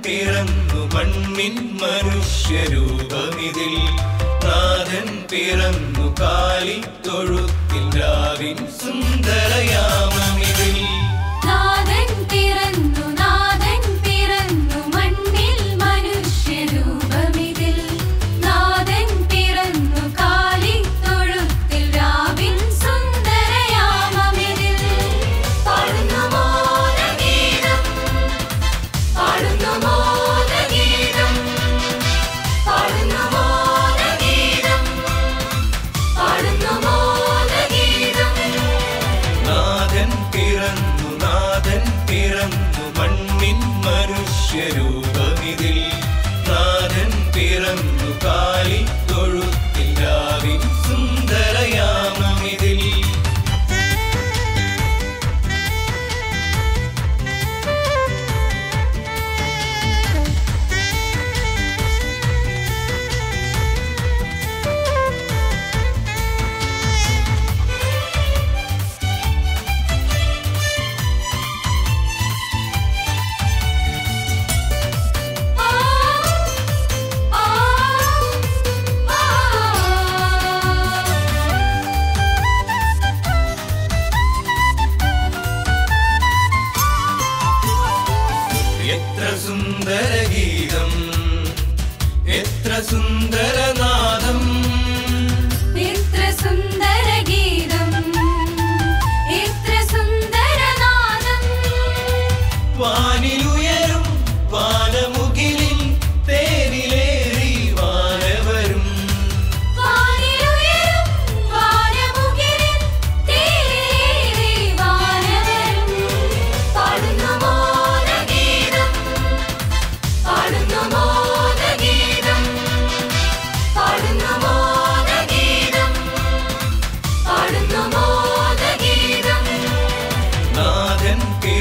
പിറന്നു മണ്ണിൻ മനുഷ്യരൂപമിതിൽ നാഥൻ പിറന്നു കാലിത്തൊഴുത്തിൽ രാവിൻ സുന്ദരയാമമിതിൽ നാഥൻ പിറന്നു മണ്ണിൽ മനുഷ്യരൂപമിതിൽ നാഥൻ പിറന്നു കാലിത്തൊഴുത്തിൽ രാവിൻ സുന്ദരയാമമിതിൽ പാടുന്നു മോദഗീതം പാടുന്നു മോദഗീതം പാടുന്നു മോദഗീതം പാടുന്നു മോദഗീതം നാഥൻ പിറന്നു മണ്ണിൻ മനുഷ്യരൂപമിതിൽ നാഥൻ പിറന്നു കാലിത്തൊഴുത്തിൽ രാവിൻ സുന്ദരയാമമിതിൽ എത്ര സുന്ദരഗീതം എത്ര സുന്ദരനാദം എത്ര സുന്ദരഗീതം എത്ര സുന്ദരനാദം വാനിലുയരും വാനമുകിലിൽ തേരിലേറി വാനവരും വാനിലുയരും വാനമുകിലിൽ തേരിലേറി വാനവരും പാടുന്നു മോദഗീതം പാടുന്നു മോദഗീതം പാടുന്നു മോദഗീതം പാടുന്നു മോദഗീതം നാഥൻ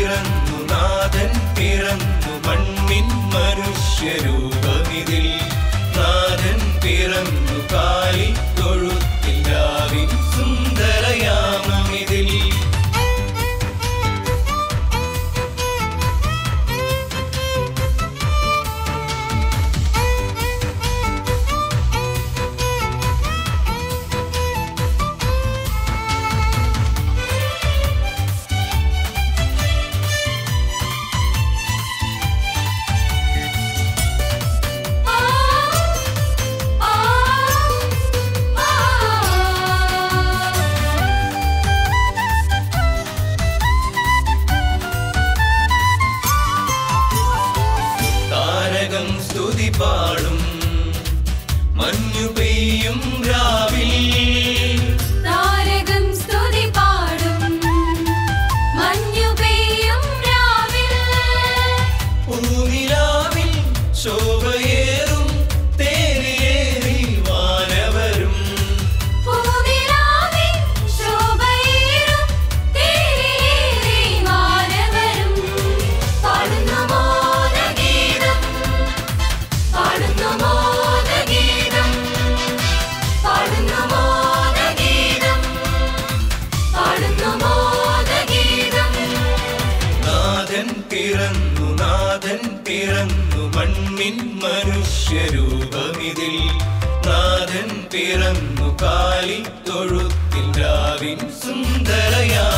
പിറന്നു മണ്ണിൻ മനുഷ്യരൂപമിതിൽ നാഥൻ പിറന്നു കാലിത്തൊഴുത്തിൽ രാവിൻ സുന്ദരയാമമിതിൽ താരകം സ്തുതി പാടും മഞ്ഞു പെയ്യും രാവിൽ താരകം സ്തുതി പാടും മഞ്ഞു പെയ്യും രാവിൽ പൂനിലാവിൽ ശോഭയേറും തേരിലേറി വാനവരും പൂനിലാവിൽ ശോഭയേറും തേരിലേറി വാനവരും പാടുന്നു മോദഗീതം പാടുന്നു മോദഗീതം പാടുന്നു മോദഗീതം പാടുന്നു മോദഗീതം നാഥൻ പിറന്നു മണ്ണിൻ മനുഷ്യരൂപമിതിൽ നാഥൻ പിറന്നു കാലിത്തൊഴുത്തിൽ രാവിൻ സുന്ദരയാ